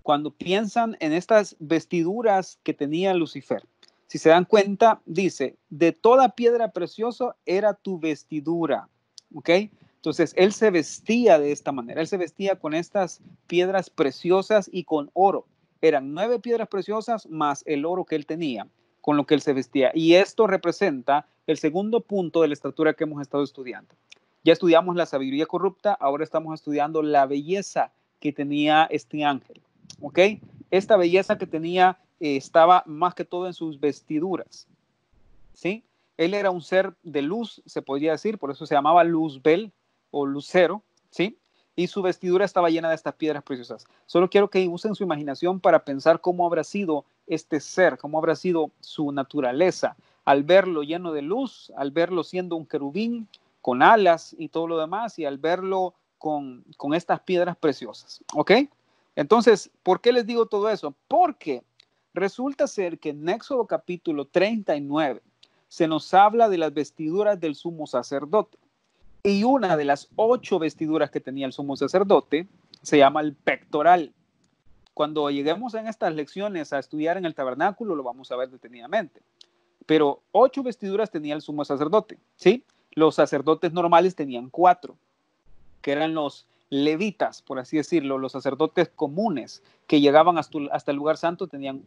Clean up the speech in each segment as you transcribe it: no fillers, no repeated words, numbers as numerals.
cuando piensan en estas vestiduras que tenía Lucifer, si se dan cuenta, dice, de toda piedra preciosa era tu vestidura, ¿ok? Entonces, él se vestía de esta manera, él se vestía con estas piedras preciosas y con oro. Eran 9 piedras preciosas más el oro que él tenía, con lo que él se vestía. Y esto representa el segundo punto de la estatura que hemos estado estudiando. Ya estudiamos la sabiduría corrupta, ahora estamos estudiando la belleza que tenía este ángel, ¿ok? Esta belleza que tenía estaba más que todo en sus vestiduras, ¿sí? Él era un ser de luz, se podría decir, por eso se llamaba Luzbel o Lucero, ¿sí? Y su vestidura estaba llena de estas piedras preciosas. Solo quiero que usen su imaginación para pensar cómo habrá sido este ser, cómo habrá sido su naturaleza, al verlo lleno de luz, al verlo siendo un querubín con alas y todo lo demás, y al verlo con estas piedras preciosas, ¿ok? Entonces, ¿por qué les digo todo eso? Porque resulta ser que en Éxodo capítulo 39 se nos habla de las vestiduras del sumo sacerdote. Y una de las 8 vestiduras que tenía el sumo sacerdote se llama el pectoral. Cuando lleguemos en estas lecciones a estudiar en el tabernáculo, lo vamos a ver detenidamente. Pero 8 vestiduras tenía el sumo sacerdote, ¿sí? Los sacerdotes normales tenían 4, que eran los levitas, por así decirlo, los sacerdotes comunes que llegaban hasta el lugar santo tenían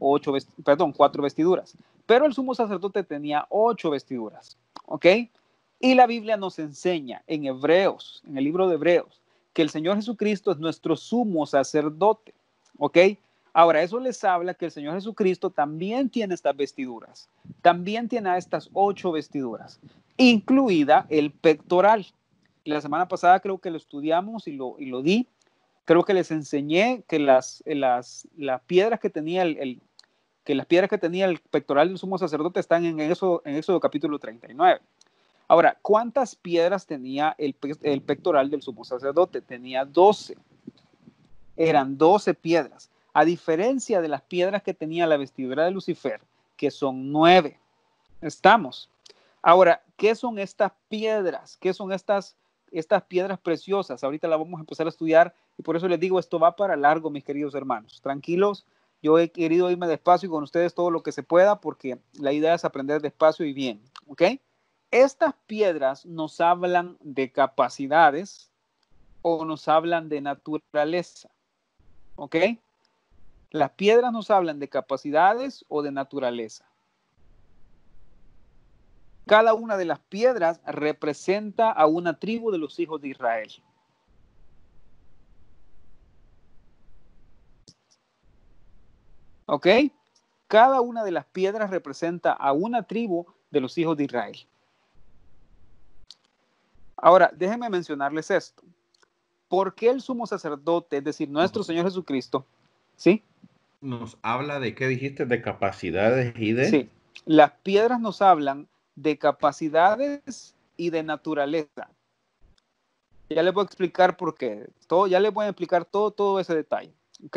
4 vestiduras, pero el sumo sacerdote tenía 8 vestiduras, ¿ok? Y la Biblia nos enseña en Hebreos, en el libro de Hebreos, que el Señor Jesucristo es nuestro sumo sacerdote, ¿ok? Ahora, eso les habla que el Señor Jesucristo también tiene estas vestiduras, también tiene estas 8 vestiduras, incluida el pectoral. Y la semana pasada creo que lo estudiamos y lo di. Creo que les enseñé que las piedras que tenía las piedras que tenía el pectoral del sumo sacerdote están en Éxodo capítulo 39. Ahora, ¿cuántas piedras tenía el pectoral del sumo sacerdote? Tenía 12. Eran 12 piedras. A diferencia de las piedras que tenía la vestidura de Lucifer, que son 9. Estamos. Ahora, ¿qué son estas piedras? ¿Qué son estas piedras preciosas? Ahorita las vamos a empezar a estudiar y por eso les digo, esto va para largo, mis queridos hermanos. Tranquilos, yo he querido irme despacio con ustedes todo lo que se pueda porque la idea es aprender despacio y bien, ¿ok? Estas piedras nos hablan de capacidades o nos hablan de naturaleza, ¿ok? Las piedras nos hablan de capacidades o de naturaleza. Cada una de las piedras representa a una tribu de los hijos de Israel. ¿Ok? Cada una de las piedras representa a una tribu de los hijos de Israel. Ahora, déjenme mencionarles esto. ¿Por qué el sumo sacerdote, es decir, nuestro Señor Jesucristo, ¿sí? Nos habla de, ¿qué dijiste? De capacidades y de... Sí, las piedras nos hablan de capacidades y de naturaleza. Ya les voy a explicar por qué. Ya les voy a explicar todo ese detalle. ¿Ok?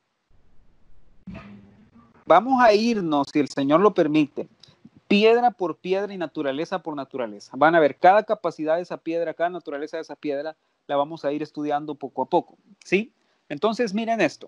Vamos a irnos, si el Señor lo permite, piedra por piedra y naturaleza por naturaleza. Van a ver cada capacidad de esa piedra, cada naturaleza de esa piedra, la vamos a ir estudiando poco a poco. ¿Sí? Entonces, miren esto.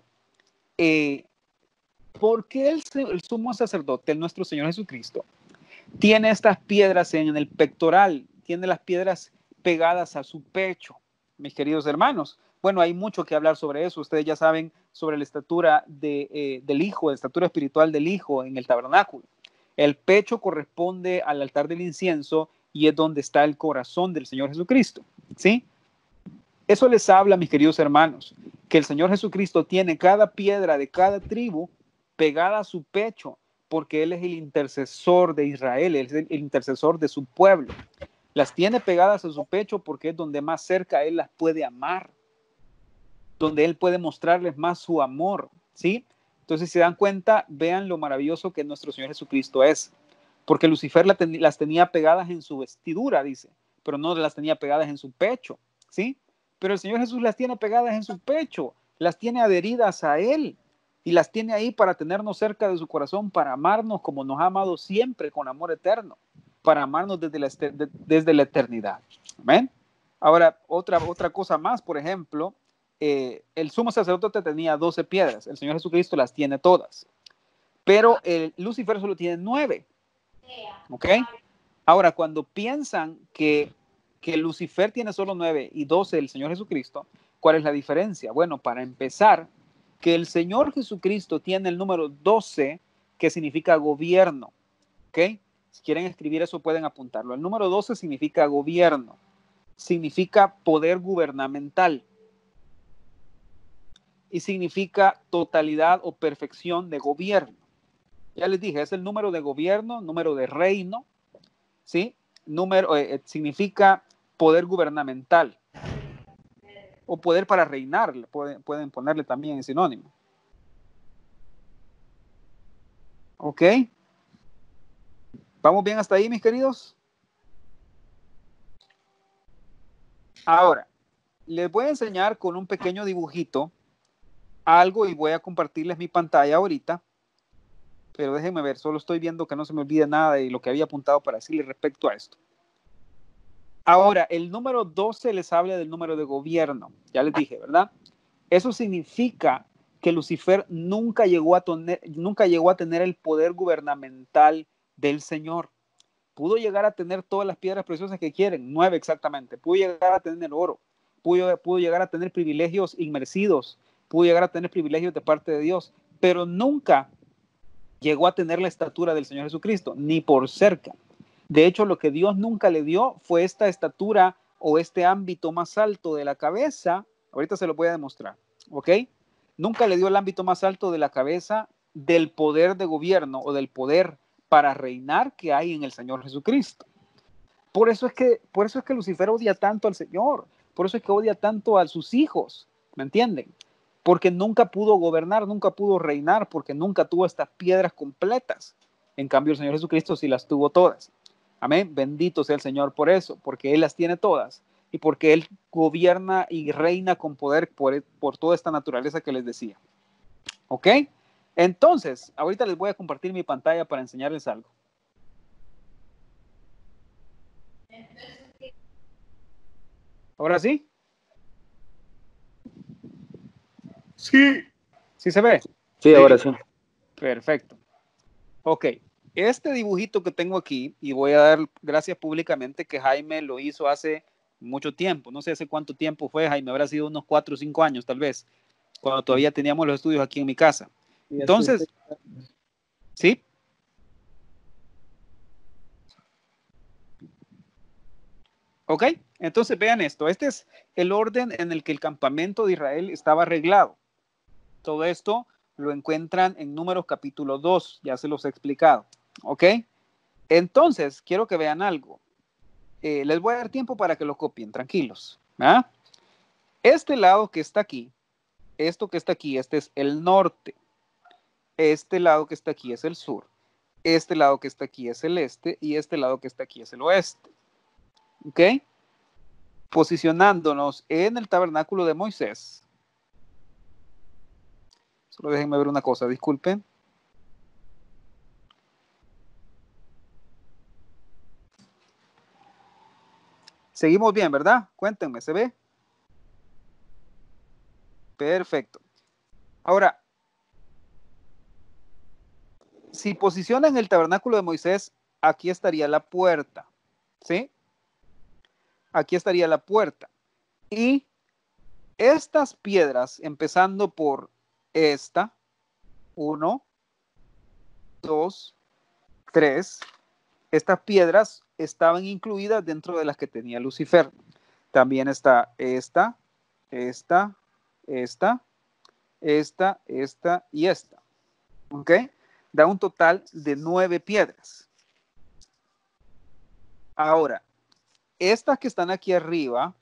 ¿Por qué el sumo sacerdote, nuestro Señor Jesucristo, tiene estas piedras en el pectoral? Tiene las piedras pegadas a su pecho, mis queridos hermanos. Bueno, hay mucho que hablar sobre eso. Ustedes ya saben sobre la estatura del Hijo, la estatura espiritual del Hijo en el tabernáculo. El pecho corresponde al altar del incienso y es donde está el corazón del Señor Jesucristo. ¿Sí? Eso les habla, mis queridos hermanos, que el Señor Jesucristo tiene cada piedra de cada tribu pegada a su pecho, porque Él es el intercesor de Israel, Él es el intercesor de su pueblo. Las tiene pegadas a su pecho porque es donde más cerca Él las puede amar, donde Él puede mostrarles más su amor, ¿sí? Entonces, si se dan cuenta, vean lo maravilloso que nuestro Señor Jesucristo es, porque Lucifer las tenía pegadas en su vestidura, dice, pero no las tenía pegadas en su pecho, ¿sí? Pero el Señor Jesús las tiene pegadas en su pecho, las tiene adheridas a Él y las tiene ahí para tenernos cerca de su corazón, para amarnos como nos ha amado siempre con amor eterno, para amarnos desde la eternidad. Amén. Ahora, otra cosa más, por ejemplo, el sumo sacerdote tenía 12 piedras, el Señor Jesucristo las tiene todas, pero Lucifer solo tiene 9. ¿Ok? Ahora, cuando piensan que Lucifer tiene solo 9 y 12 el Señor Jesucristo, ¿cuál es la diferencia? Bueno, para empezar, que el Señor Jesucristo tiene el número 12, que significa gobierno. ¿Ok? Si quieren escribir eso, pueden apuntarlo. El número 12 significa gobierno, significa poder gubernamental y significa totalidad o perfección de gobierno. Ya les dije, es el número de gobierno, número de reino, ¿sí? Número significa poder gubernamental o poder para reinar, pueden ponerle también en sinónimo. ¿Ok? ¿Vamos bien hasta ahí, mis queridos? Ahora, les voy a enseñar con un pequeño dibujito algo y voy a compartirles mi pantalla ahorita, pero déjenme ver, solo estoy viendo que no se me olvide nada de lo que había apuntado para decirles respecto a esto. Ahora, el número 12 les habla del número de gobierno, ya les dije, ¿verdad? Eso significa que Lucifer nunca llegó a tener el poder gubernamental del Señor. Pudo llegar a tener todas las piedras preciosas que quieren, 9 exactamente. Pudo llegar a tener el oro, pudo llegar a tener privilegios inmerecidos, pudo llegar a tener privilegios de parte de Dios, pero nunca llegó a tener la estatura del Señor Jesucristo, ni por cerca. De hecho, lo que Dios nunca le dio fue esta estatura o este ámbito más alto de la cabeza. Ahorita se lo voy a demostrar, ¿ok? Nunca le dio el ámbito más alto de la cabeza del poder de gobierno o del poder para reinar que hay en el Señor Jesucristo. Por eso es que Lucifer odia tanto al Señor, por eso es que odia tanto a sus hijos, ¿me entienden? Porque nunca pudo gobernar, nunca pudo reinar, porque nunca tuvo estas piedras completas. En cambio, el Señor Jesucristo sí las tuvo todas. Amén. Bendito sea el Señor por eso, porque Él las tiene todas y porque Él gobierna y reina con poder por toda esta naturaleza que les decía. ¿Ok? Entonces, ahorita les voy a compartir mi pantalla para enseñarles algo. ¿Ahora sí? Sí. ¿Sí se ve? Sí, ahora sí. Perfecto. Ok. Este dibujito que tengo aquí, y voy a dar gracias públicamente que Jaime lo hizo hace mucho tiempo. No sé hace cuánto tiempo fue, Jaime. Habrá sido unos 4 o 5 años, tal vez, cuando todavía teníamos los estudios aquí en mi casa. Entonces, ¿sí? Ok. Entonces, vean esto. Este es el orden en el que el campamento de Israel estaba arreglado. Todo esto lo encuentran en Números capítulo 2. Ya se los he explicado. Ok. Entonces, quiero que vean algo. Les voy a dar tiempo para que lo copien, tranquilos. ¿Ah? Este lado que está aquí, esto que está aquí, este es el norte. Este lado que está aquí es el sur. Este lado que está aquí es el este. Y este lado que está aquí es el oeste. ¿Ok? Posicionándonos en el tabernáculo de Moisés. Solo déjenme ver una cosa, disculpen. Seguimos bien, ¿verdad? Cuéntenme, ¿se ve? Perfecto. Ahora, si posicionan el tabernáculo de Moisés, aquí estaría la puerta, ¿sí? Aquí estaría la puerta. Y estas piedras, empezando por esta, 1, 2, 3, estas piedras estaban incluidas dentro de las que tenía Lucifer. También está esta y esta. ¿Ok? Da un total de 9 piedras. Ahora, estas que están aquí arriba,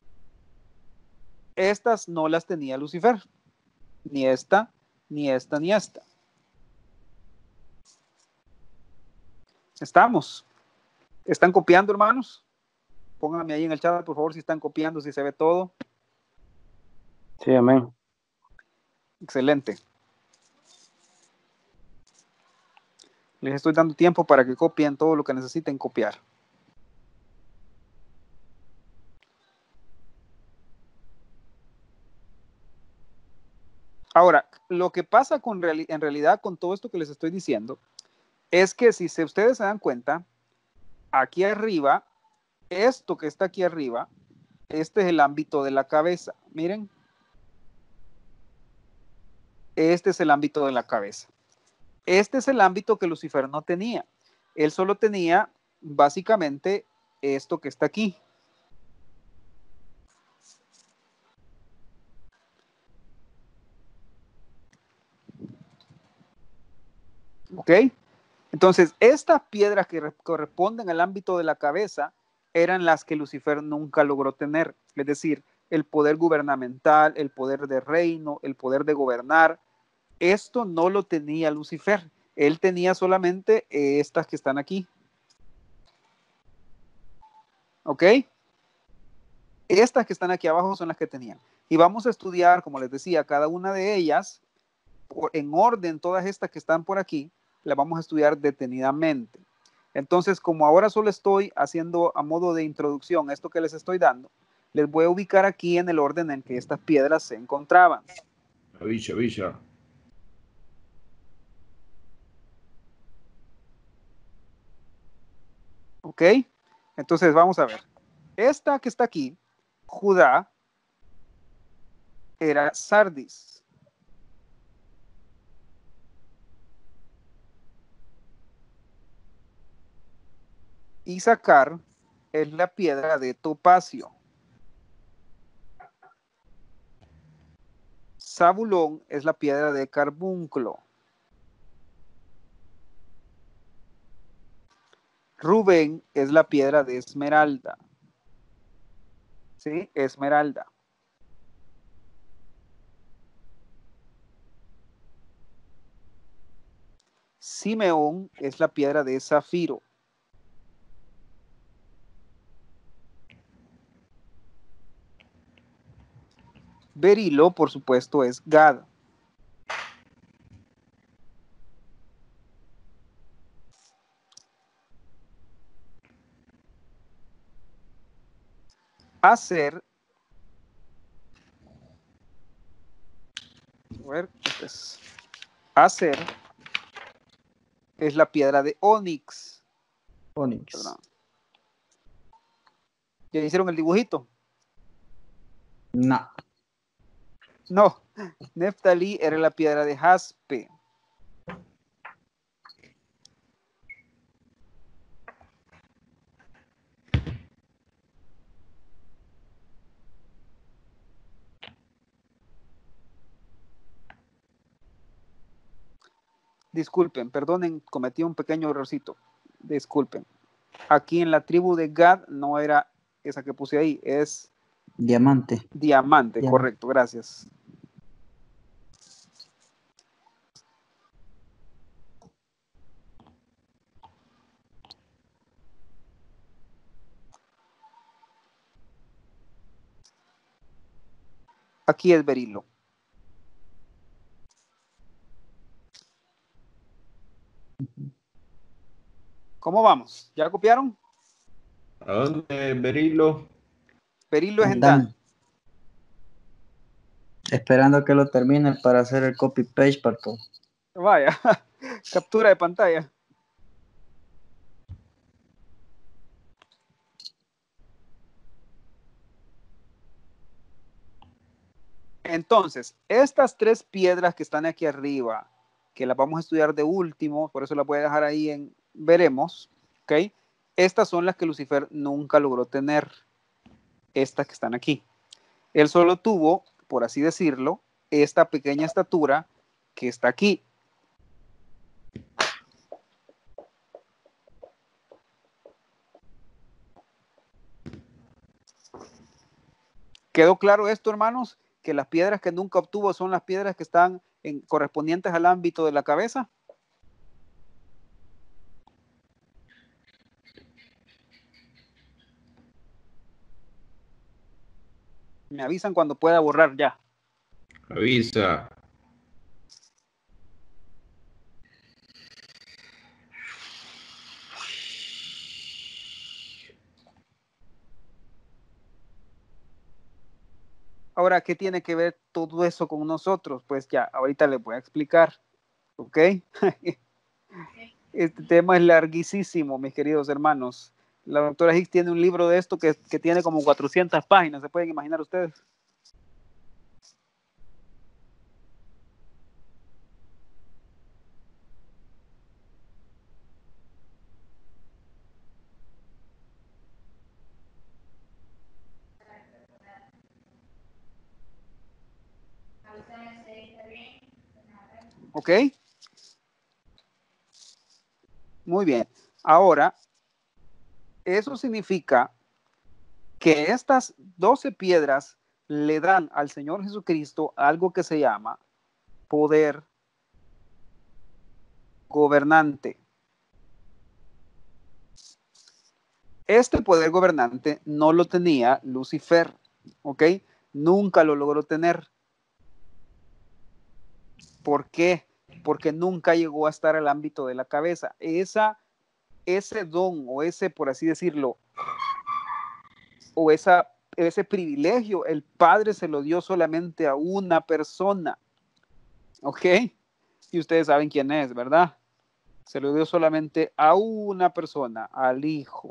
estas no las tenía Lucifer. Ni esta, ni esta, ni esta. ¿Estamos? ¿Están copiando, hermanos? Pónganme ahí en el chat, por favor, si están copiando, si se ve todo. Sí, amén. Excelente. Les estoy dando tiempo para que copien todo lo que necesiten copiar. Ahora, lo que pasa en realidad con todo esto que les estoy diciendo es que si ustedes se dan cuenta, aquí arriba, esto que está aquí arriba, este es el ámbito de la cabeza. Miren, este es el ámbito de la cabeza. Este es el ámbito que Lucifer no tenía. Él solo tenía básicamente esto que está aquí. ¿Ok? Entonces, estas piedras que corresponden al ámbito de la cabeza eran las que Lucifer nunca logró tener. Es decir, el poder gubernamental, el poder de reino, el poder de gobernar. Esto no lo tenía Lucifer. Él tenía solamente estas que están aquí. ¿Ok? Estas que están aquí abajo son las que tenían. Y vamos a estudiar, como les decía, cada una de ellas en orden. Todas estas que están por aquí las vamos a estudiar detenidamente. Entonces, como ahora solo estoy haciendo a modo de introducción esto que les estoy dando, les voy a ubicar aquí en el orden en que estas piedras se encontraban. Avisa, avisa. ¿Ok? Entonces, vamos a ver. Esta que está aquí, Judá, era Sardis. Isaacar es la piedra de topacio. Zabulón es la piedra de carbunclo. Rubén es la piedra de esmeralda. ¿Sí? Esmeralda. Simeón es la piedra de zafiro. Berilo, por supuesto, es Gad. Aser, a ver, Aser es la piedra de Onix. Onix. Perdón. ¿Ya hicieron el dibujito? No. No. Neftalí era la piedra de jaspe. Disculpen, perdonen, cometí un pequeño errorcito. Disculpen. Aquí en la tribu de Gad no era esa que puse ahí, es Diamante. diamante, correcto, gracias. Aquí es berilo. ¿Cómo vamos? ¿Ya copiaron? ¿A dónde, Berilo? Berilo es en Dan. Dan. Esperando que lo termine para hacer el copy paste para todo. Vaya, captura de pantalla. Entonces, estas tres piedras que están aquí arriba, que las vamos a estudiar de último, por eso las voy a dejar ahí en veremos, ¿ok? Estas son las que Lucifer nunca logró tener, estas que están aquí. Él solo tuvo, por así decirlo, esta pequeña estatura que está aquí. ¿Quedó claro esto, hermanos? Que las piedras que nunca obtuvo son las piedras que están correspondientes al ámbito de la cabeza. Me avisan cuando pueda borrar ya. Avisa. Ahora, ¿qué tiene que ver todo eso con nosotros? Pues ya, ahorita les voy a explicar, ¿ok? Este tema es larguísimo, mis queridos hermanos. La doctora Hicks tiene un libro de esto que tiene como 400 páginas, ¿se pueden imaginar ustedes? ¿Ok? Muy bien. Ahora, eso significa que estas 12 piedras le dan al Señor Jesucristo algo que se llama poder gobernante. Este poder gobernante no lo tenía Lucifer, ¿ok? Nunca lo logró tener. ¿Por qué? Porque nunca llegó a estar al ámbito de la cabeza. Ese don o ese, por así decirlo, o ese privilegio, el Padre se lo dio solamente a una persona, ¿ok? Y ustedes saben quién es, ¿verdad? Se lo dio solamente a una persona, al Hijo.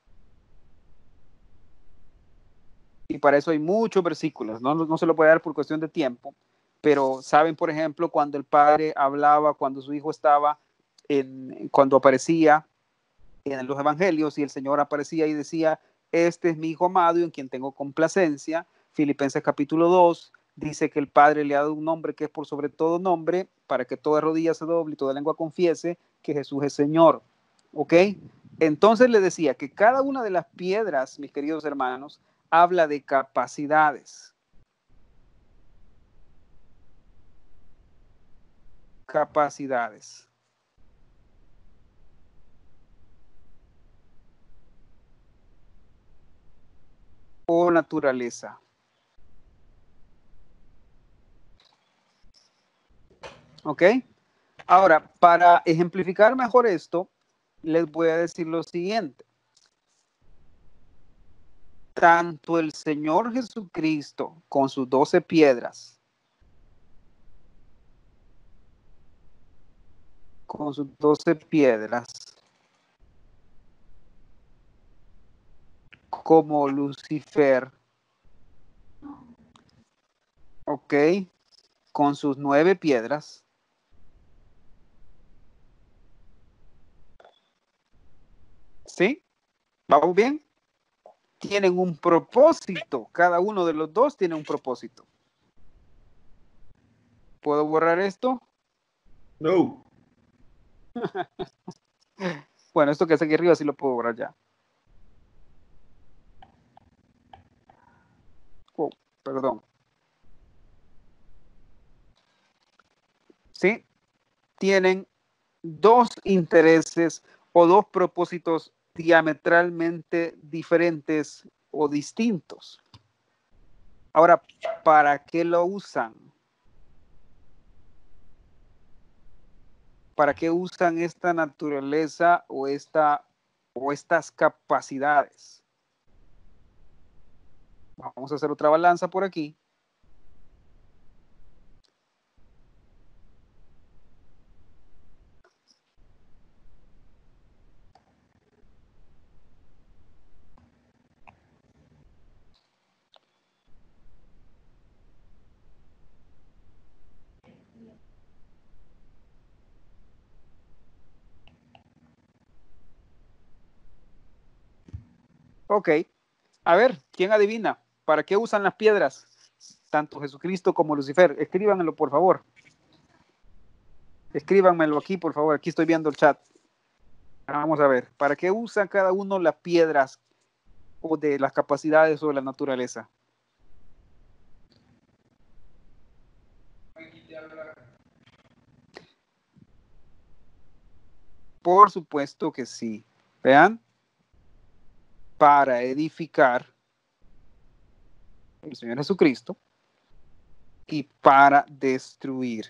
Y para eso hay muchos versículos, no se lo puede dar por cuestión de tiempo, pero saben, por ejemplo, cuando el Padre hablaba, cuando su Hijo estaba, cuando aparecía en los evangelios y el Señor aparecía y decía, este es mi Hijo amado y en quien tengo complacencia. Filipenses capítulo 2 dice que el Padre le ha dado un nombre que es por sobre todo nombre, para que toda rodilla se doble y toda lengua confiese que Jesús es Señor. ¿Ok? Entonces le decía que cada una de las piedras, mis queridos hermanos, habla de capacidades. Capacidades. O naturaleza. ¿Ok? Ahora, para ejemplificar mejor esto, les voy a decir lo siguiente. Tanto el Señor Jesucristo con sus 12 piedras, como Lucifer, ¿ok? Con sus 9 piedras, ¿sí? ¿Vamos bien? Tienen un propósito, cada uno de los dos tiene un propósito. ¿Puedo borrar esto? No. Bueno, esto que está aquí arriba sí lo puedo borrar ya. Oh, perdón. ¿Sí? Tienen dos intereses o dos propósitos diametralmente diferentes o distintos. Ahora, ¿para qué lo usan? ¿Para qué usan esta naturaleza o estas capacidades? Vamos a hacer otra balanza por aquí. Ok. A ver, ¿quién adivina? ¿Para qué usan las piedras? Tanto Jesucristo como Lucifer. Escríbanmelo, por favor. Escríbanmelo aquí, por favor. Aquí estoy viendo el chat. Vamos a ver. ¿Para qué usa cada uno las piedras o de las capacidades o de la naturaleza? Por supuesto que sí. Vean. Para edificar el Señor Jesucristo y para destruir.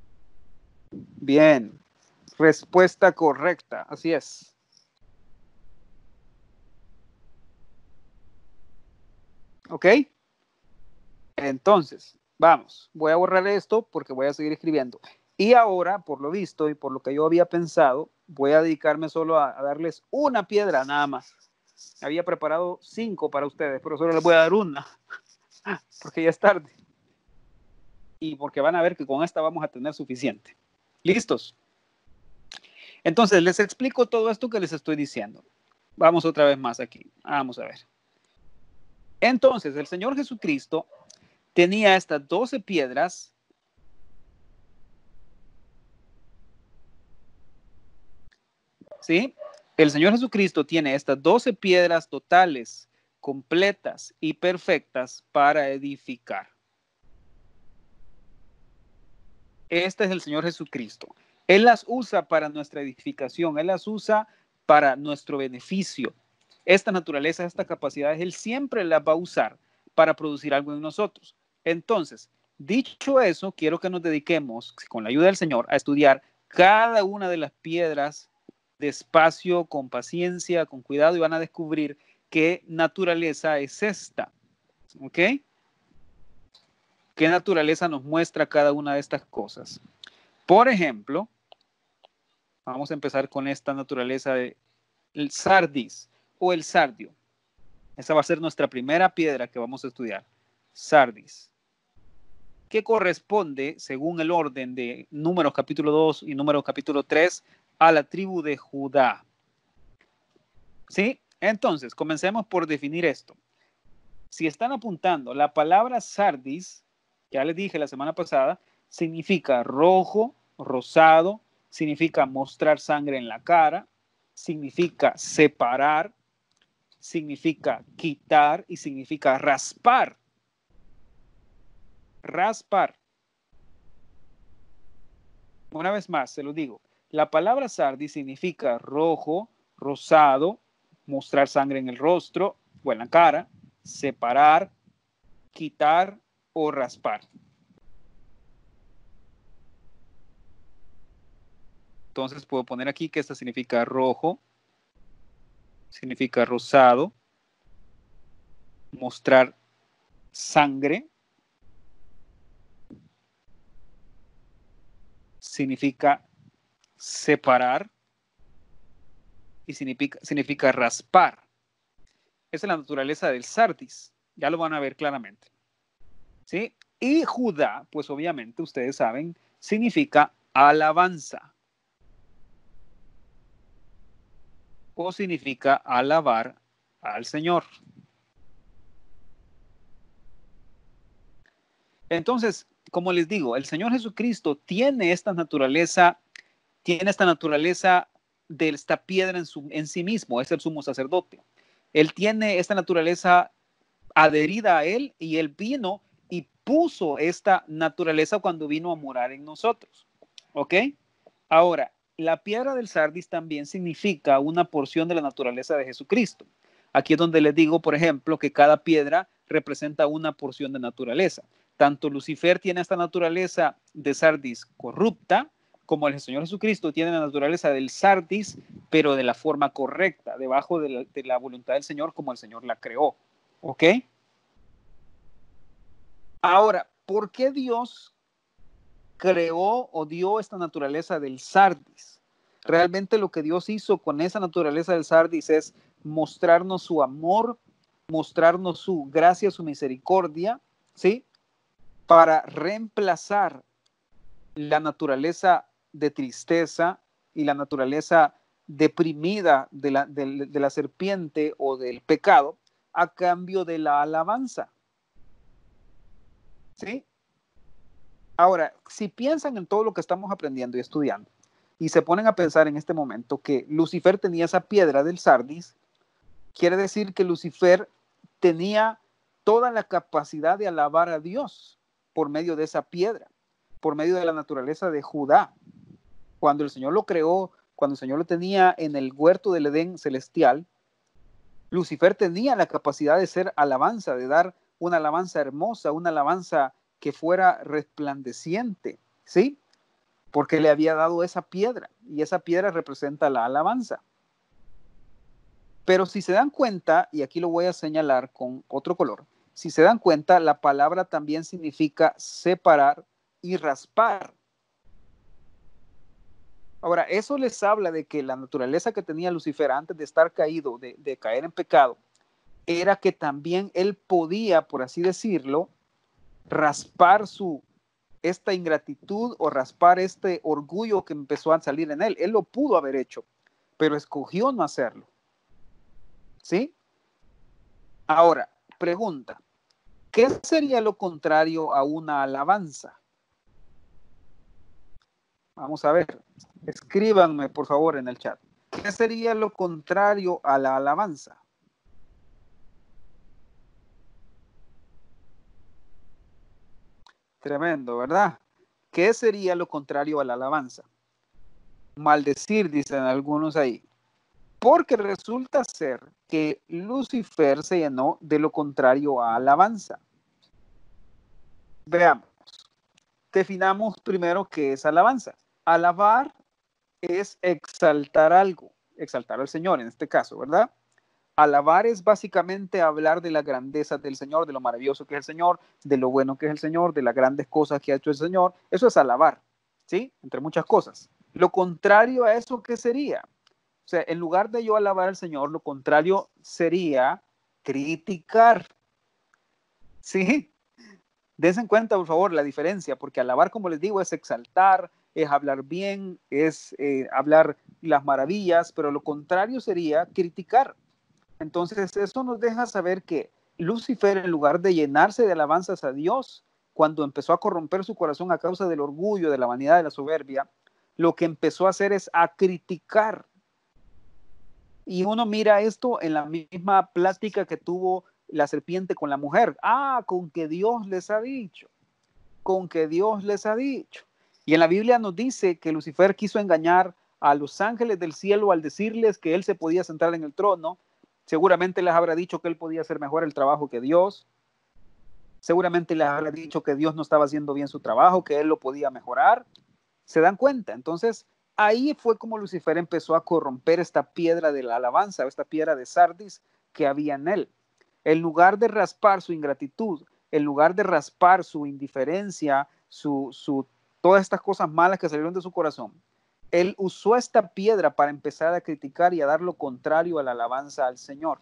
Bien, respuesta correcta, así es. ¿Ok? Entonces, vamos, voy a borrar esto porque voy a seguir escribiendo. Y ahora, por lo visto y por lo que yo había pensado, voy a dedicarme solo a darles una piedra nada más. Había preparado 5 para ustedes, pero solo les voy a dar una, porque ya es tarde. Y porque van a ver que con esta vamos a tener suficiente. ¿Listos? Entonces, les explico todo esto que les estoy diciendo. Vamos otra vez más aquí. Vamos a ver. Entonces, el Señor Jesucristo tenía estas 12 piedras. ¿Sí? El Señor Jesucristo tiene estas 12 piedras totales, completas y perfectas para edificar. Este es el Señor Jesucristo. Él las usa para nuestra edificación, Él las usa para nuestro beneficio. Esta naturaleza, esta capacidad, Él siempre las va a usar para producir algo en nosotros. Entonces, dicho eso, quiero que nos dediquemos, con la ayuda del Señor, a estudiar cada una de las piedras despacio, con paciencia, con cuidado, y van a descubrir qué naturaleza es esta. ¿Ok? ¿Qué naturaleza nos muestra cada una de estas cosas? Por ejemplo, vamos a empezar con esta naturaleza del sardis o el sardio. Esa va a ser nuestra primera piedra que vamos a estudiar. Sardis. Que corresponde, según el orden de Números capítulo 2 y Números capítulo 3, a la tribu de Judá. ¿Sí? Entonces, comencemos por definir esto. Si están apuntando, la palabra sardis, ya les dije la semana pasada, significa rojo, rosado, significa mostrar sangre en la cara, significa separar, significa quitar y significa raspar. Raspar. Una vez más, se lo digo. La palabra sardis significa rojo, rosado, mostrar sangre en el rostro o en la cara, separar, quitar o raspar. Entonces puedo poner aquí que esta significa rojo, significa rosado, mostrar sangre, significa separar y significa raspar. Esa es la naturaleza del sardis. Ya lo van a ver claramente. ¿Sí? Y Judá, pues obviamente ustedes saben, significa alabanza. O significa alabar al Señor. Entonces, como les digo, el Señor Jesucristo tiene esta naturaleza de esta piedra en sí mismo, es el sumo sacerdote. Él tiene esta naturaleza adherida a él y él vino y puso esta naturaleza cuando vino a morar en nosotros. ¿Ok? Ahora, la piedra del sardis también significa una porción de la naturaleza de Jesucristo. Aquí es donde les digo, por ejemplo, que cada piedra representa una porción de naturaleza. Tanto Lucifer tiene esta naturaleza de sardis corrupta, como el Señor Jesucristo tiene la naturaleza del sardis, pero de la forma correcta, debajo de la voluntad del Señor, como el Señor la creó. ¿Ok? Ahora, ¿por qué Dios creó o dio esta naturaleza del sardis? Realmente lo que Dios hizo con esa naturaleza del sardis es mostrarnos su amor, mostrarnos su gracia, su misericordia, ¿sí? Para reemplazar la naturaleza de tristeza y la naturaleza deprimida de la serpiente o del pecado a cambio de la alabanza. ¿Sí? Ahora, si piensan en todo lo que estamos aprendiendo y estudiando y se ponen a pensar en este momento que Lucifer tenía esa piedra del sardis, quiere decir que Lucifer tenía toda la capacidad de alabar a Dios por medio de esa piedra, por medio de la naturaleza de Judá. Cuando el Señor lo creó, cuando el Señor lo tenía en el huerto del Edén celestial, Lucifer tenía la capacidad de ser alabanza, de dar una alabanza hermosa, una alabanza que fuera resplandeciente, ¿sí? Porque le había dado esa piedra y esa piedra representa la alabanza. Pero si se dan cuenta, y aquí lo voy a señalar con otro color, si se dan cuenta, la palabra también significa separar y raspar. Ahora, eso les habla de que la naturaleza que tenía Lucifer antes de estar caído, de caer en pecado, era que también él podía, por así decirlo, raspar esta ingratitud o raspar este orgullo que empezó a salir en él. Él lo pudo haber hecho, pero escogió no hacerlo. ¿Sí? Ahora, pregunta, ¿qué sería lo contrario a una alabanza? Vamos a ver, escríbanme por favor en el chat. ¿Qué sería lo contrario a la alabanza? Tremendo, ¿verdad? ¿Qué sería lo contrario a la alabanza? Maldecir, dicen algunos ahí. Porque resulta ser que Lucifer se llenó de lo contrario a alabanza. Veamos. Definamos primero qué es alabanza. Alabar es exaltar algo, exaltar al Señor en este caso, ¿verdad? Alabar es básicamente hablar de la grandeza del Señor, de lo maravilloso que es el Señor, de lo bueno que es el Señor, de las grandes cosas que ha hecho el Señor. Eso es alabar, ¿sí? Entre muchas cosas. Lo contrario a eso, ¿qué sería? O sea, en lugar de yo alabar al Señor, lo contrario sería criticar, ¿sí? Dense en cuenta, por favor, la diferencia, porque alabar, como les digo, es exaltar, es hablar bien, es hablar las maravillas, pero lo contrario sería criticar. Entonces, eso nos deja saber que Lucifer, en lugar de llenarse de alabanzas a Dios, cuando empezó a corromper su corazón a causa del orgullo, de la vanidad, de la soberbia, lo que empezó a hacer es a criticar. Y uno mira esto en la misma plática que tuvo la serpiente con la mujer. Ah, con que Dios les ha dicho, con que Dios les ha dicho. Y en la Biblia nos dice que Lucifer quiso engañar a los ángeles del cielo al decirles que él se podía sentar en el trono. Seguramente les habrá dicho que él podía hacer mejor el trabajo que Dios. Seguramente les habrá dicho que Dios no estaba haciendo bien su trabajo, que él lo podía mejorar. ¿Se dan cuenta? Entonces, ahí fue como Lucifer empezó a corromper esta piedra de la alabanza, esta piedra de sardis que había en él. En lugar de raspar su ingratitud, en lugar de raspar su indiferencia, todas estas cosas malas que salieron de su corazón, él usó esta piedra para empezar a criticar y a dar lo contrario a la alabanza al Señor.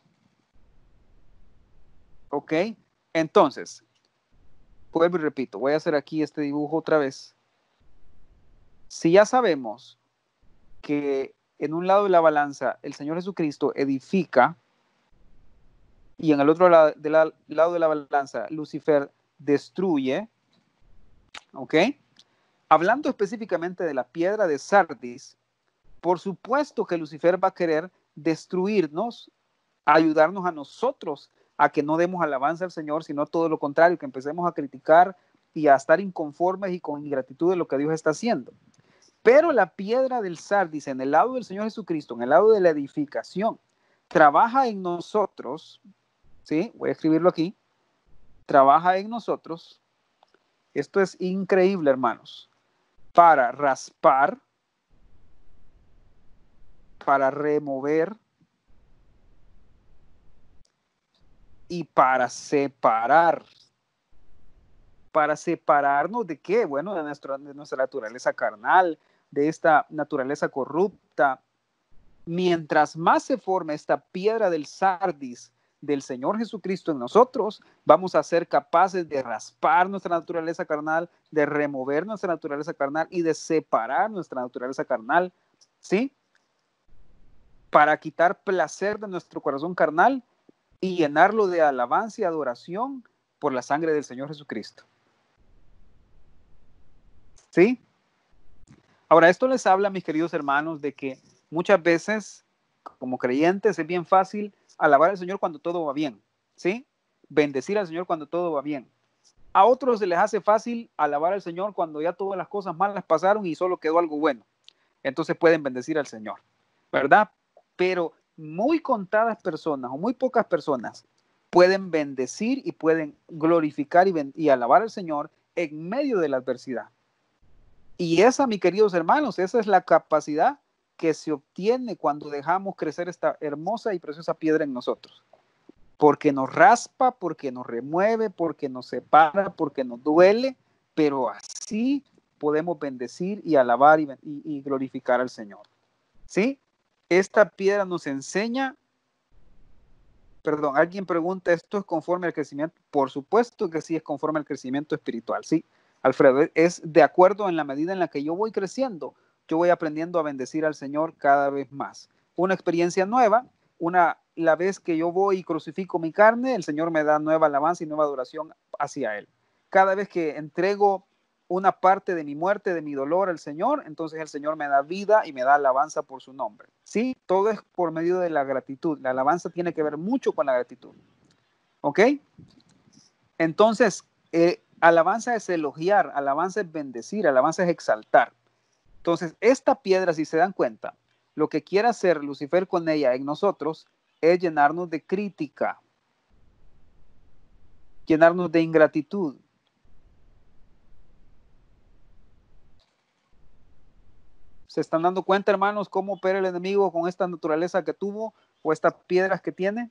¿Ok? Entonces, vuelvo y repito, voy a hacer aquí este dibujo otra vez. Si ya sabemos que en un lado de la balanza el Señor Jesucristo edifica y en el otro lado de la balanza Lucifer destruye, ¿ok? Hablando específicamente de la piedra de sardis, por supuesto que Lucifer va a querer destruirnos, ayudarnos a nosotros a que no demos alabanza al Señor, sino todo lo contrario, que empecemos a criticar y a estar inconformes y con ingratitud de lo que Dios está haciendo. Pero la piedra del sardis en el lado del Señor Jesucristo, en el lado de la edificación, trabaja en nosotros, ¿sí? Voy a escribirlo aquí. Trabaja en nosotros. Esto es increíble, hermanos. Para raspar, para remover y para separar. ¿Para separarnos de qué? Bueno, de nuestra naturaleza carnal, de esta naturaleza corrupta. Mientras más se forma esta piedra del sardis del Señor Jesucristo en nosotros, vamos a ser capaces de raspar nuestra naturaleza carnal, de remover nuestra naturaleza carnal y de separar nuestra naturaleza carnal, ¿sí? Para quitar placer de nuestro corazón carnal y llenarlo de alabanza y adoración por la sangre del Señor Jesucristo. ¿Sí? Ahora, esto les habla, mis queridos hermanos, de que muchas veces, como creyentes, es bien fácil alabar al Señor cuando todo va bien, ¿sí? Bendecir al Señor cuando todo va bien. A otros se les hace fácil alabar al Señor cuando ya todas las cosas malas pasaron y solo quedó algo bueno. Entonces pueden bendecir al Señor, ¿verdad? Pero muy contadas personas o muy pocas personas pueden bendecir y pueden glorificar y alabar al Señor en medio de la adversidad. Y esa, mis queridos hermanos, esa es la capacidad que se obtiene cuando dejamos crecer esta hermosa y preciosa piedra en nosotros. porque nos raspa, porque nos remueve, porque nos separa, porque nos duele, pero así podemos bendecir y alabar y glorificar al Señor. ¿Sí? Esta piedra nos enseña, perdón, alguien pregunta, ¿esto es conforme al crecimiento? Por supuesto que sí es conforme al crecimiento espiritual, ¿sí? Alfredo, es de acuerdo en la medida en la que yo voy creciendo, yo voy aprendiendo a bendecir al Señor cada vez más. Una experiencia nueva, la vez que yo voy y crucifico mi carne, el Señor me da nueva alabanza y nueva adoración hacia Él. Cada vez que entrego una parte de mi muerte, de mi dolor al Señor, entonces el Señor me da vida y me da alabanza por su nombre. Sí, todo es por medio de la gratitud. La alabanza tiene que ver mucho con la gratitud. ¿Ok? Entonces, alabanza es elogiar, alabanza es bendecir, alabanza es exaltar. Entonces, esta piedra, si se dan cuenta, lo que quiere hacer Lucifer con ella en nosotros es llenarnos de crítica, llenarnos de ingratitud. ¿Se están dando cuenta, hermanos, cómo opera el enemigo con esta naturaleza que tuvo o estas piedras que tiene?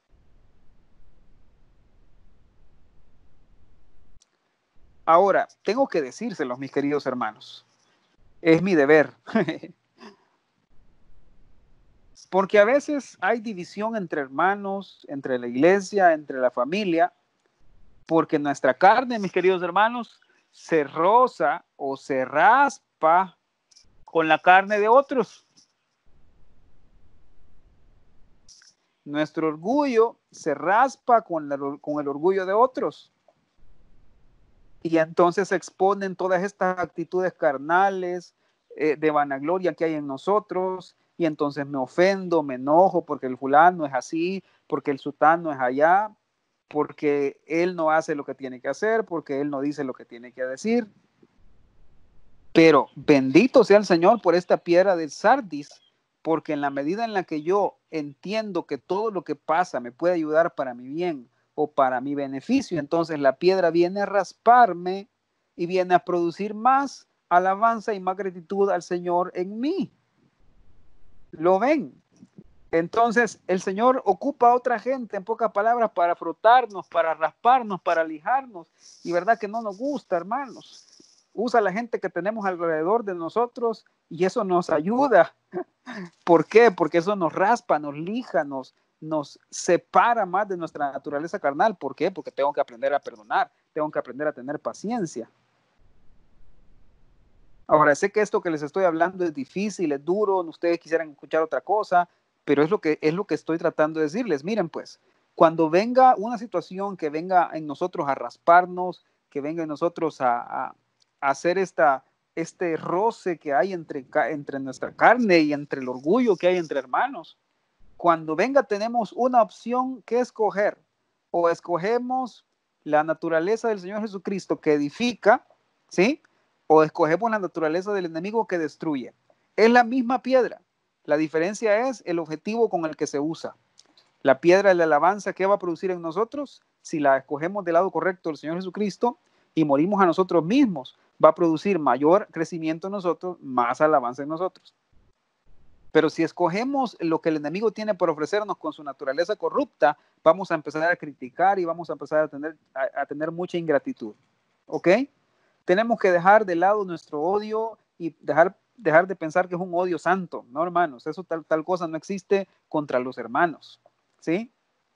Ahora, tengo que decírselos, mis queridos hermanos. Es mi deber. Porque a veces hay división entre hermanos, entre la iglesia, entre la familia, porque nuestra carne, mis queridos hermanos, se roza o se raspa con la carne de otros. Nuestro orgullo se raspa con el orgullo de otros. Y entonces se exponen todas estas actitudes carnales, de vanagloria que hay en nosotros, y entonces me ofendo, me enojo porque el fulano es así, porque el sutano es allá, porque él no hace lo que tiene que hacer, porque él no dice lo que tiene que decir. Pero bendito sea el Señor por esta piedra del sardis, porque en la medida en la que yo entiendo que todo lo que pasa me puede ayudar para mi bien o para mi beneficio, entonces la piedra viene a rasparme y viene a producir más alabanza y más gratitud al Señor en mí. ¿Lo ven? Entonces el Señor ocupa a otra gente, en pocas palabras, para frotarnos, para rasparnos, para lijarnos, y verdad que no nos gusta, hermanos. Usa la gente que tenemos alrededor de nosotros y eso nos ayuda. ¿Por qué? Porque eso nos raspa, nos lija, nos separa más de nuestra naturaleza carnal. ¿Por qué? Porque tengo que aprender a perdonar, tengo que aprender a tener paciencia. Ahora, sé que esto que les estoy hablando es difícil, es duro, ustedes quisieran escuchar otra cosa, pero es lo que estoy tratando de decirles. Miren pues, cuando venga una situación que venga en nosotros a rasparnos, que venga en nosotros a hacer este roce que hay entre nuestra carne y entre el orgullo que hay entre hermanos, cuando venga tenemos una opción que escoger. O escogemos la naturaleza del Señor Jesucristo que edifica, ¿sí? O escogemos la naturaleza del enemigo que destruye. Es la misma piedra. La diferencia es el objetivo con el que se usa. La piedra de la alabanza, ¿qué va a producir en nosotros? Si la escogemos del lado correcto del Señor Jesucristo y morimos a nosotros mismos, va a producir mayor crecimiento en nosotros, más alabanza en nosotros. Pero si escogemos lo que el enemigo tiene por ofrecernos con su naturaleza corrupta, vamos a empezar a criticar y vamos a empezar a tener mucha ingratitud. ¿Ok? Tenemos que dejar de lado nuestro odio y dejar de pensar que es un odio santo. No, hermanos, eso tal cosa no existe contra los hermanos. ¿Sí?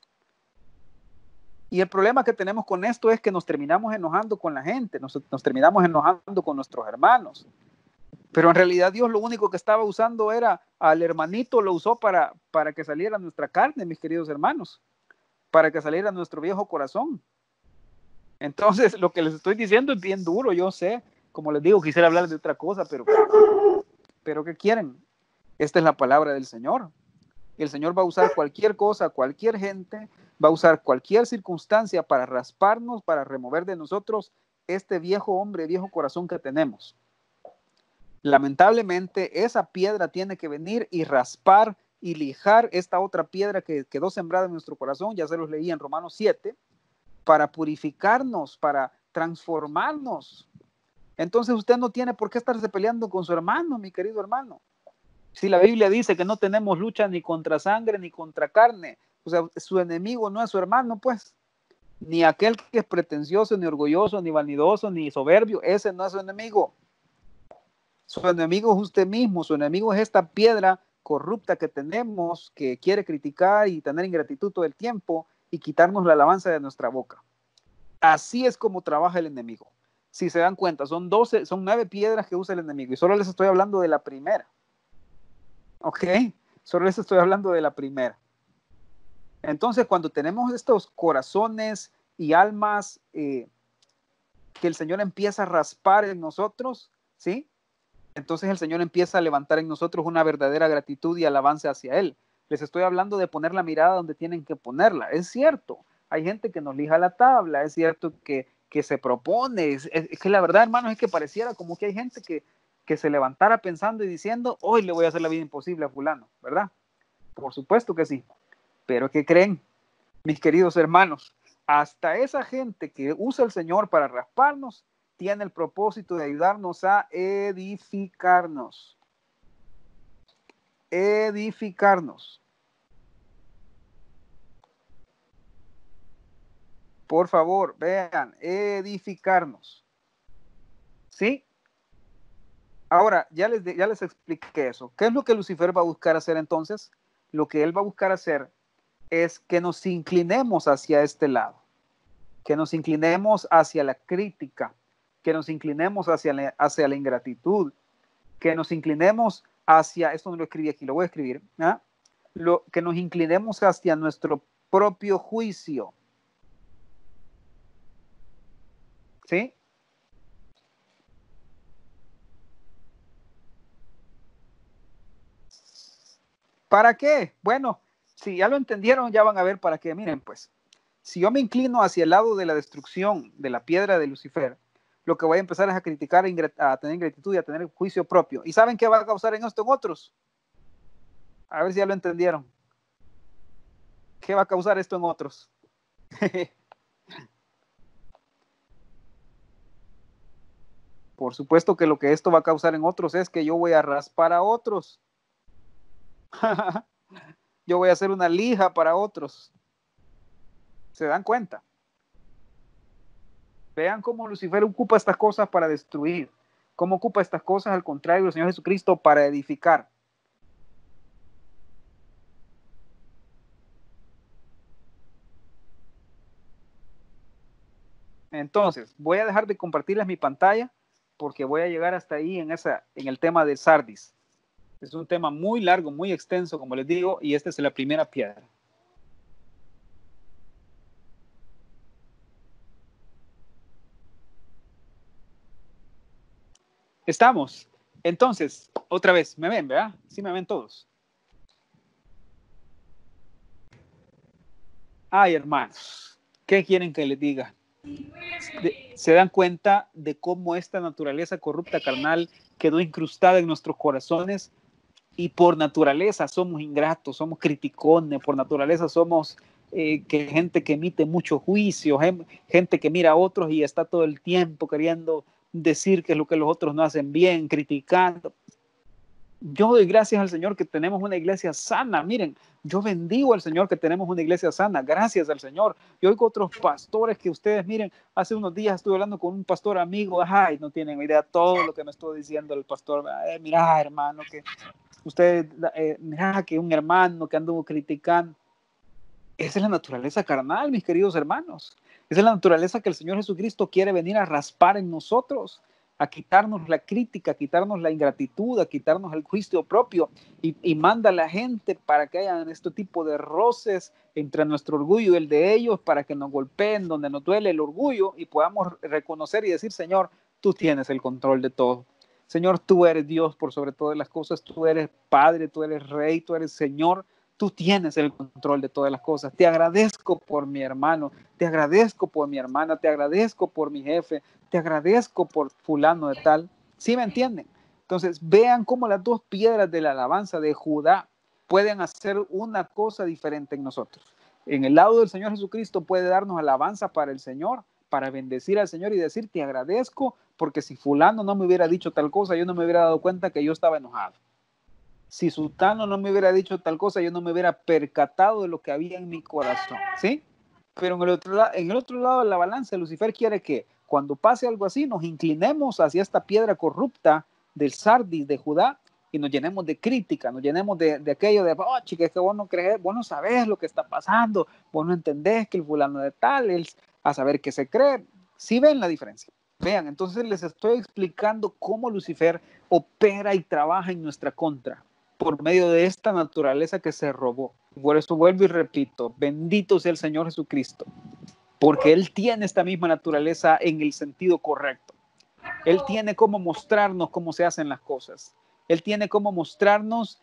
Y el problema que tenemos con esto es que nos terminamos enojando con la gente, nos terminamos enojando con nuestros hermanos. Pero en realidad Dios lo único que estaba usando era al hermanito, lo usó para que saliera nuestra carne, mis queridos hermanos, para que saliera nuestro viejo corazón. Entonces, lo que les estoy diciendo es bien duro, yo sé. Como les digo, quisiera hablar de otra cosa, pero ¿qué quieren? Esta es la palabra del Señor. El Señor va a usar cualquier cosa, cualquier gente, va a usar cualquier circunstancia para rasparnos, para remover de nosotros este viejo hombre, viejo corazón que tenemos. Lamentablemente, esa piedra tiene que venir y raspar y lijar esta otra piedra que quedó sembrada en nuestro corazón, ya se los leí en Romanos 7, para purificarnos, para transformarnos. Entonces usted no tiene por qué estarse peleando con su hermano, mi querido hermano. Si la Biblia dice que no tenemos lucha ni contra sangre ni contra carne, O sea, su enemigo no es su hermano, pues. Ni aquel que es pretencioso, ni orgulloso, ni vanidoso, ni soberbio. Ese no es su enemigo. Su enemigo es usted mismo. Su enemigo es esta piedra corrupta que tenemos, que quiere criticar y tener ingratitud todo el tiempo y quitarnos la alabanza de nuestra boca. Así es como trabaja el enemigo. Si se dan cuenta, son 9 piedras que usa el enemigo y solo les estoy hablando de la primera. ¿Ok? Solo les estoy hablando de la primera. Entonces, cuando tenemos estos corazones y almas que el Señor empieza a raspar en nosotros, ¿sí? Entonces el Señor empieza a levantar en nosotros una verdadera gratitud y alabanza hacia Él. Les estoy hablando de poner la mirada donde tienen que ponerla. Es cierto, hay gente que nos lija la tabla, es cierto que se propone. Es que la verdad, hermanos, es que pareciera como que hay gente que se levantara pensando y diciendo, hoy le voy a hacer la vida imposible a fulano, ¿verdad? Por supuesto que sí. Pero ¿qué creen, mis queridos hermanos? Hasta esa gente que usa el Señor para rasparnos, tiene el propósito de ayudarnos a edificarnos. Edificarnos. Por favor, vean, edificarnos. ¿Sí? Ahora, ya les expliqué eso. ¿Qué es lo que Lucifer va a buscar hacer entonces? Lo que él va a buscar hacer es que nos inclinemos hacia este lado, que nos inclinemos hacia la crítica, que nos inclinemos hacia la ingratitud, que nos inclinemos hacia, esto no lo escribí aquí, lo voy a escribir, ¿eh? Que nos inclinemos hacia nuestro propio juicio. ¿Sí? ¿Para qué? Bueno, si ya lo entendieron, ya van a ver para qué. Miren, pues, si yo me inclino hacia el lado de la destrucción de la piedra de Lucifer, lo que voy a empezar es a criticar, a tener ingratitud y a tener juicio propio. ¿Y saben qué va a causar en esto en otros? A ver si ya lo entendieron. ¿Qué va a causar esto en otros? Por supuesto que lo que esto va a causar en otros es que yo voy a raspar a otros. Yo voy a hacer una lija para otros. ¿Se dan cuenta? Vean cómo Lucifer ocupa estas cosas para destruir. Cómo ocupa estas cosas, al contrario, el Señor Jesucristo para edificar. Entonces, voy a dejar de compartirles mi pantalla porque voy a llegar hasta ahí en el tema de Sardis. Es un tema muy largo, muy extenso, como les digo, y esta es la primera piedra. Estamos. Entonces, otra vez, ¿me ven, verdad? Sí me ven todos. Ay, hermanos, ¿qué quieren que les diga? Se dan cuenta de cómo esta naturaleza corrupta carnal quedó incrustada en nuestros corazones y por naturaleza somos ingratos, somos criticones, por naturaleza somos gente que emite mucho juicio, gente que mira a otros y está todo el tiempo queriendo decir que es lo que los otros no hacen bien, criticando. Yo doy gracias al Señor que tenemos una iglesia sana. Miren, yo bendigo al Señor que tenemos una iglesia sana. Gracias al Señor. Yo oigo otros pastores que ustedes, miren, hace unos días estuve hablando con un pastor amigo. Ay, no tienen idea todo lo que me estuvo diciendo el pastor. Mira, hermano, que usted, mira, que un hermano que anduvo criticando. Esa es la naturaleza carnal, mis queridos hermanos. Esa es la naturaleza que el Señor Jesucristo quiere venir a raspar en nosotros, a quitarnos la crítica, a quitarnos la ingratitud, a quitarnos el juicio propio y manda a la gente para que hayan este tipo de roces entre nuestro orgullo y el de ellos, para que nos golpeen donde nos duele el orgullo y podamos reconocer y decir, Señor, tú tienes el control de todo. Señor, tú eres Dios por sobre todas las cosas, tú eres Padre, tú eres Rey, tú eres Señor. Tú tienes el control de todas las cosas. Te agradezco por mi hermano, te agradezco por mi hermana, te agradezco por mi jefe, te agradezco por fulano de tal. ¿Sí me entienden? Entonces, vean cómo las dos piedras de la alabanza de Judá pueden hacer una cosa diferente en nosotros. En el lado del Señor Jesucristo puede darnos alabanza para el Señor, para bendecir al Señor y decir, te agradezco, porque si fulano no me hubiera dicho tal cosa, yo no me hubiera dado cuenta que yo estaba enojado. si Sultano no me hubiera dicho tal cosa, yo no me hubiera percatado de lo que había en mi corazón, ¿sí? Pero en el otro lado de la balanza, Lucifer quiere que cuando pase algo así, nos inclinemos hacia esta piedra corrupta del Sardis de Judá y nos llenemos de crítica, nos llenemos de aquello de, oh, chica, es que vos no crees, vos no sabés lo que está pasando, vos no entendés que el fulano de tal, él, a saber qué se cree. ¿Sí ven la diferencia? Vean, entonces les estoy explicando cómo Lucifer opera y trabaja en nuestra contra por medio de esta naturaleza que se robó. Por eso vuelvo y repito, bendito sea el Señor Jesucristo, porque Él tiene esta misma naturaleza en el sentido correcto. Él tiene cómo mostrarnos cómo se hacen las cosas. Él tiene cómo mostrarnos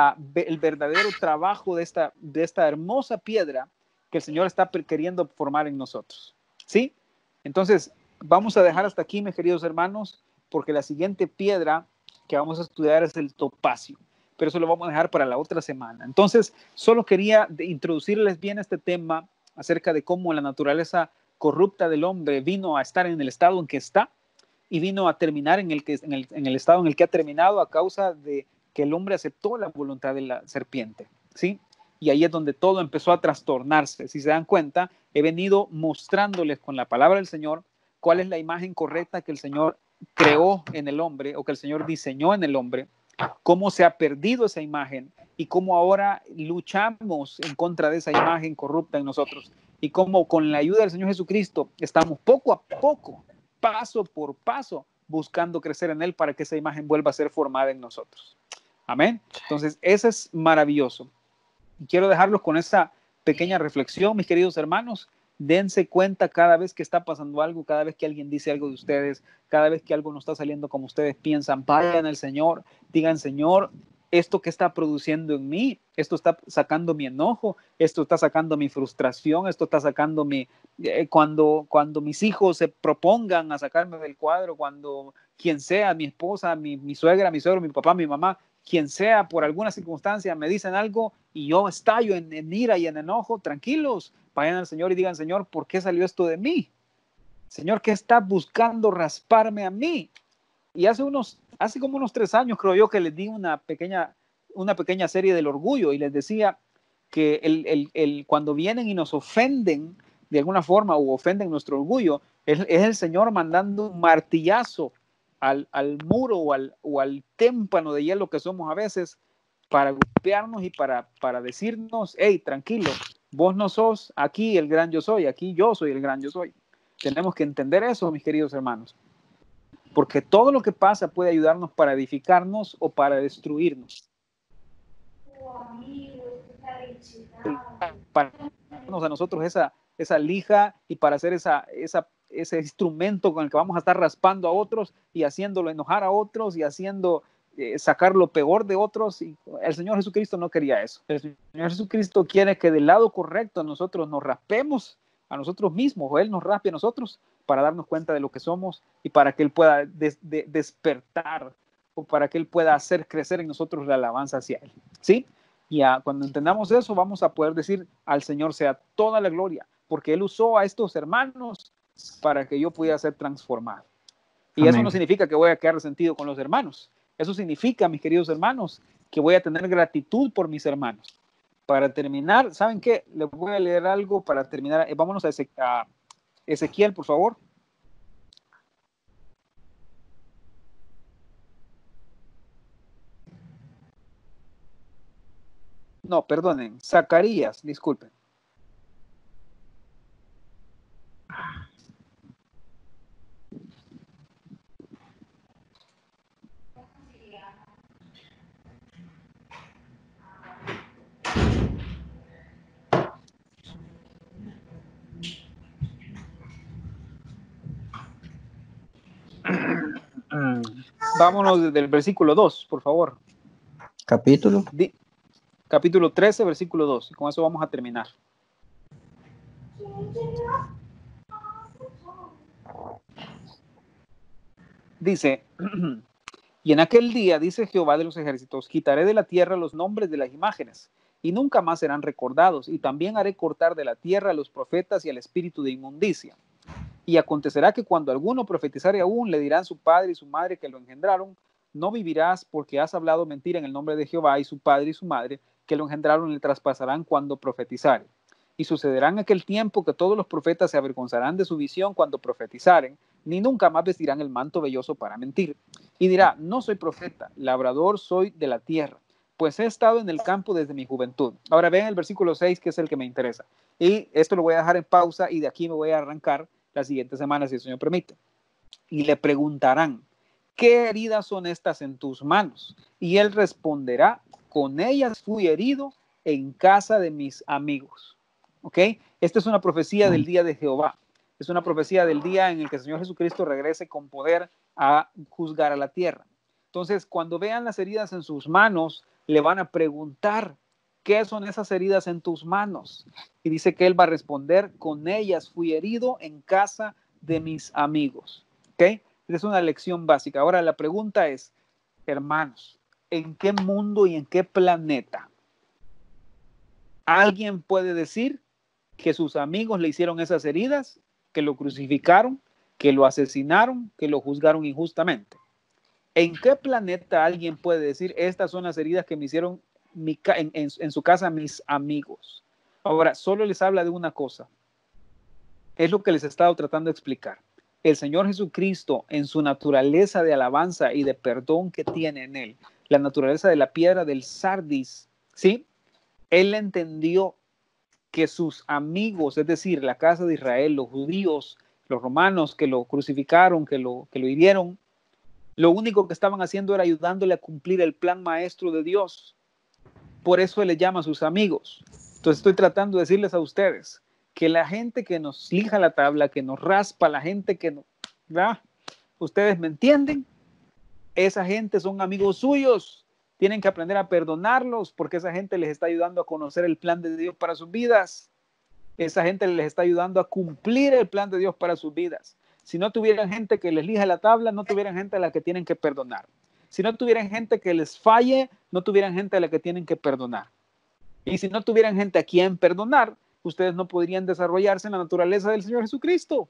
el verdadero trabajo de esta hermosa piedra que el Señor está queriendo formar en nosotros. ¿Sí? Entonces, vamos a dejar hasta aquí, mis queridos hermanos, porque la siguiente piedra que vamos a estudiar es el topacio. Pero eso lo vamos a dejar para la otra semana. Entonces, solo quería introducirles bien este tema acerca de cómo la naturaleza corrupta del hombre vino a estar en el estado en que está y vino a terminar en el estado en el que ha terminado a causa de que el hombre aceptó la voluntad de la serpiente, ¿sí? Y ahí es donde todo empezó a trastornarse. Si se dan cuenta, he venido mostrándoles con la palabra del Señor cuál es la imagen correcta que el Señor creó en el hombre o que el Señor diseñó en el hombre, cómo se ha perdido esa imagen y cómo ahora luchamos en contra de esa imagen corrupta en nosotros y cómo con la ayuda del Señor Jesucristo estamos poco a poco, paso por paso, buscando crecer en Él para que esa imagen vuelva a ser formada en nosotros. Amén. Entonces, eso es maravilloso. Y quiero dejarlos con esa pequeña reflexión, mis queridos hermanos. Dense cuenta cada vez que está pasando algo, cada vez que alguien dice algo de ustedes, cada vez que algo no está saliendo como ustedes piensan, vayan al Señor, digan, Señor, esto que está produciendo en mí, esto está sacando mi enojo, esto está sacando mi frustración, esto está sacando cuando mis hijos se propongan a sacarme del cuadro, cuando quien sea, mi esposa, mi suegra, mi suegro, mi papá, mi mamá, quien sea, por alguna circunstancia me dicen algo y yo estallo en ira y en enojo, tranquilos, vayan al Señor y digan, Señor, ¿por qué salió esto de mí? Señor, ¿qué está buscando rasparme a mí? Y hace como unos 3 años, creo yo, que les di una pequeña serie del orgullo y les decía que cuando vienen y nos ofenden de alguna forma o ofenden nuestro orgullo, es el Señor mandando un martillazo al muro o al témpano de hielo que somos a veces para golpearnos y para decirnos, hey, tranquilo, vos no sos aquí el gran yo soy, aquí yo soy el gran yo soy. Tenemos que entender eso, mis queridos hermanos. Porque todo lo que pasa puede ayudarnos para edificarnos o para destruirnos. Para darnos a nosotros esa lija y para hacer ese instrumento con el que vamos a estar raspando a otros y haciéndolo enojar a otros y haciendo sacar lo peor de otros. Y el Señor Jesucristo no quería eso. El Señor Jesucristo quiere que del lado correcto nosotros nos raspemos a nosotros mismos o Él nos raspe a nosotros para darnos cuenta de lo que somos y para que Él pueda despertar o para que Él pueda hacer crecer en nosotros la alabanza hacia Él. ¿Sí? Y cuando entendamos eso, vamos a poder decir al Señor sea toda la gloria, porque Él usó a estos hermanos para que yo pudiera ser transformado. Y Amén. Eso no significa que voy a quedar resentido con los hermanos. Eso significa, mis queridos hermanos, que voy a tener gratitud por mis hermanos. Para terminar, ¿saben qué? Les voy a leer algo para terminar. Vámonos a Ezequiel, por favor. No, perdonen, Zacarías, disculpen. Vámonos desde el versículo 2, por favor. Capítulo. Capítulo 13, versículo 2. Y con eso vamos a terminar. Dice, y en aquel día, dice Jehová de los ejércitos, quitaré de la tierra los nombres de las imágenes, y nunca más serán recordados, y también haré cortar de la tierra a los profetas y al espíritu de inmundicia. Y acontecerá que cuando alguno profetizare aún, le dirán su padre y su madre que lo engendraron, no vivirás porque has hablado mentira en el nombre de Jehová, y su padre y su madre que lo engendraron le traspasarán cuando profetizaren. Y sucederá en aquel tiempo que todos los profetas se avergonzarán de su visión cuando profetizaren, ni nunca más vestirán el manto velloso para mentir. Y dirá, no soy profeta, labrador soy de la tierra, pues he estado en el campo desde mi juventud. Ahora vean el versículo 6, que es el que me interesa. Y esto lo voy a dejar en pausa y de aquí me voy a arrancar la siguiente semana, si el Señor permite. Y le preguntarán, ¿qué heridas son estas en tus manos? Y él responderá, con ellas fui herido en casa de mis amigos. ¿Ok? Esta es una profecía del día de Jehová. Es una profecía del día en el que el Señor Jesucristo regrese con poder a juzgar a la tierra. Entonces, cuando vean las heridas en sus manos, le van a preguntar, ¿qué son esas heridas en tus manos? Y dice que él va a responder, con ellas fui herido en casa de mis amigos. ¿Ok? Esa es una lección básica. Ahora la pregunta es, hermanos, ¿en qué mundo y en qué planeta alguien puede decir que sus amigos le hicieron esas heridas, que lo crucificaron, que lo asesinaron, que lo juzgaron injustamente? ¿En qué planeta alguien puede decir, estas son las heridas que me hicieron en su casa mis amigos? Ahora, solo les habla de una cosa. Es lo que les he estado tratando de explicar. El Señor Jesucristo, en su naturaleza de alabanza y de perdón que tiene en él, la naturaleza de la piedra del sardis, ¿sí? Él entendió que sus amigos, es decir, la casa de Israel, los judíos, los romanos que lo crucificaron, que lo hirieron, lo único que estaban haciendo era ayudándole a cumplir el plan maestro de Dios. Por eso él le llama a sus amigos. Entonces estoy tratando de decirles a ustedes que la gente que nos lija la tabla, que nos raspa, la gente que no, ¿verdad? Ustedes me entienden, esa gente son amigos suyos. Tienen que aprender a perdonarlos porque esa gente les está ayudando a conocer el plan de Dios para sus vidas. Esa gente les está ayudando a cumplir el plan de Dios para sus vidas. Si no tuvieran gente que les lija la tabla, no tuvieran gente a la que tienen que perdonar. Si no tuvieran gente que les falle, no tuvieran gente a la que tienen que perdonar. Y si no tuvieran gente a quien perdonar, ustedes no podrían desarrollarse en la naturaleza del Señor Jesucristo.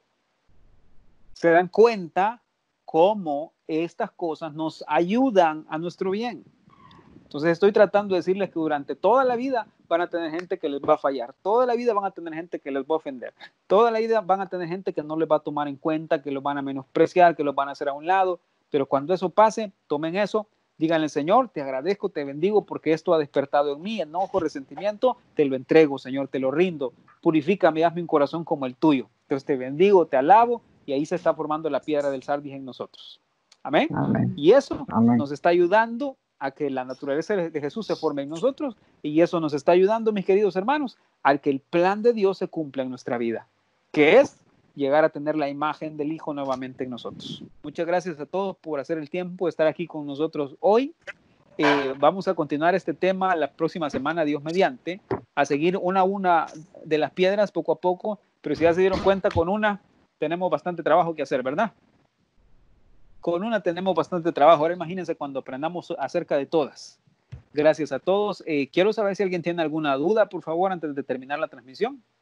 ¿Se dan cuenta cómo estas cosas nos ayudan a nuestro bien? Entonces estoy tratando de decirles que durante toda la vida van a tener gente que les va a fallar, toda la vida van a tener gente que les va a ofender, toda la vida van a tener gente que no les va a tomar en cuenta, que los van a menospreciar, que los van a hacer a un lado, pero cuando eso pase, tomen eso, díganle, Señor, te agradezco, te bendigo porque esto ha despertado en mí enojo, resentimiento, te lo entrego, Señor, te lo rindo, purifícame y hazme un corazón como el tuyo. Entonces te bendigo, te alabo, y ahí se está formando la piedra del sardis en nosotros. Amén. Amén. Y eso Amén. nos está ayudando a que la naturaleza de Jesús se forme en nosotros, y eso nos está ayudando, mis queridos hermanos, a que el plan de Dios se cumpla en nuestra vida, que es llegar a tener la imagen del Hijo nuevamente en nosotros. Muchas gracias a todos por hacer el tiempo de estar aquí con nosotros hoy. Vamos a continuar este tema la próxima semana, Dios mediante, a seguir una a una de las piedras poco a poco, pero si ya se dieron cuenta, con una tenemos bastante trabajo que hacer, ¿verdad? Con una tenemos bastante trabajo. Ahora imagínense cuando aprendamos acerca de todas. Gracias a todos. Quiero saber si alguien tiene alguna duda, por favor, antes de terminar la transmisión.